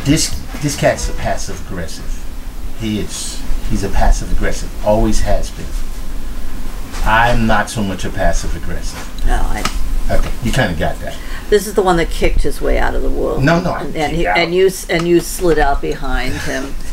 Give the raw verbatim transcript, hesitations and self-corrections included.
This this cat's a passive aggressive. He is. He's a passive aggressive. Always has been. I'm not so much a passive aggressive. No, I. Okay, you kind of got that. This is the one that kicked his way out of the womb. No, no, I and, didn't and, kick he, out. and you and you slid out behind him.